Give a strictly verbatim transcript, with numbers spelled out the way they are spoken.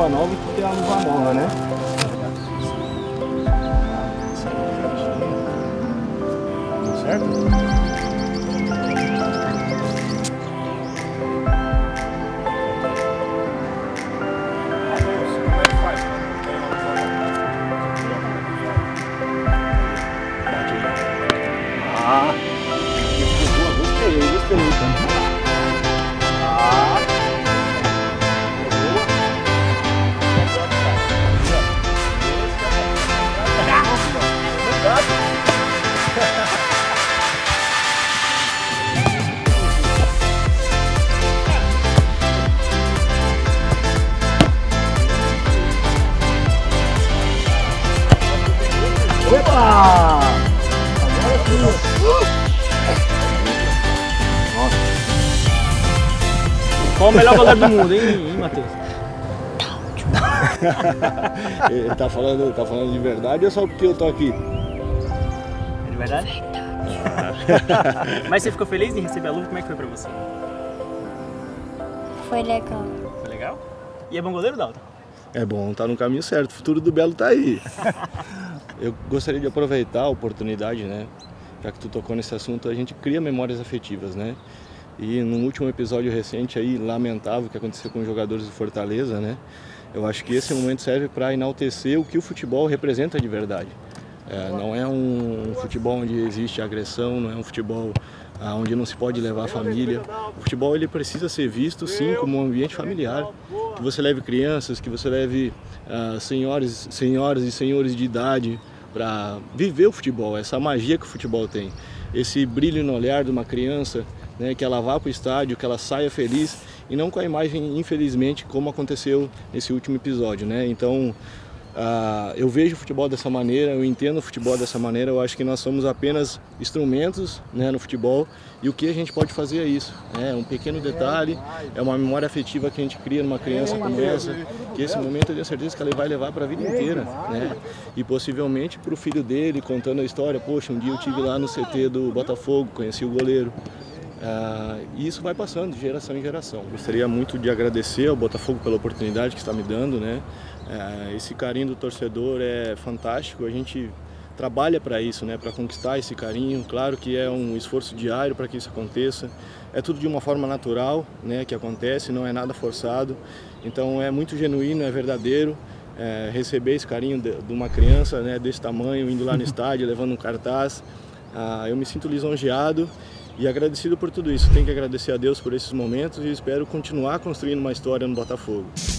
roupa nova e ter a luva nova, né? Certo? Ah, gostei, gostei. Ah, opa! Agora sim! Nossa! Qual o melhor goleiro do mundo, hein, hein Matheus? Ele tá falando, tá falando de verdade ou só porque eu tô aqui? É de verdade? Mas você ficou feliz em receber a luva? Como é que foi pra você? Foi legal. Foi legal? E é bom goleiro, Dalton? É bom, tá no caminho certo, o futuro do Belo tá aí. Eu gostaria de aproveitar a oportunidade, né? Já que tu tocou nesse assunto, a gente cria memórias afetivas, né? E no último episódio recente aí, lamentável, que aconteceu com os jogadores do Fortaleza, né? Eu acho que esse momento serve para enaltecer o que o futebol representa de verdade. É, não é um futebol onde existe agressão, não é um futebol ah, onde não se pode levar a família. O futebol ele precisa ser visto sim como um ambiente familiar, que você leve crianças, que você leve ah, senhoras, senhoras e senhores de idade para viver o futebol, essa magia que o futebol tem, esse brilho no olhar de uma criança, né, que ela vá para o estádio, que ela saia feliz e não com a imagem, infelizmente, como aconteceu nesse último episódio, né? Então, Uh, eu vejo o futebol dessa maneira, eu entendo o futebol dessa maneira, eu acho que nós somos apenas instrumentos, né, no futebol, e o que a gente pode fazer é isso, é um pequeno detalhe, é uma memória afetiva que a gente cria numa criança como essa, que esse momento eu tenho certeza que ela vai levar para a vida inteira, né, e possivelmente para o filho dele, contando a história, poxa, um dia eu estive lá no C T do Botafogo, conheci o goleiro. Uh, e isso vai passando de geração em geração. Gostaria muito de agradecer ao Botafogo pela oportunidade que está me dando, né? Uh, esse carinho do torcedor é fantástico, a gente trabalha para isso, né? Para conquistar esse carinho. Claro que é um esforço diário para que isso aconteça. É tudo de uma forma natural, né? Que acontece, não é nada forçado. Então é muito genuíno, é verdadeiro. É, receber esse carinho de, de uma criança, né? Desse tamanho, indo lá no estádio, levando um cartaz. Uh, eu me sinto lisonjeado e agradecido por tudo isso. Tenho que agradecer a Deus por esses momentos e espero continuar construindo uma história no Botafogo.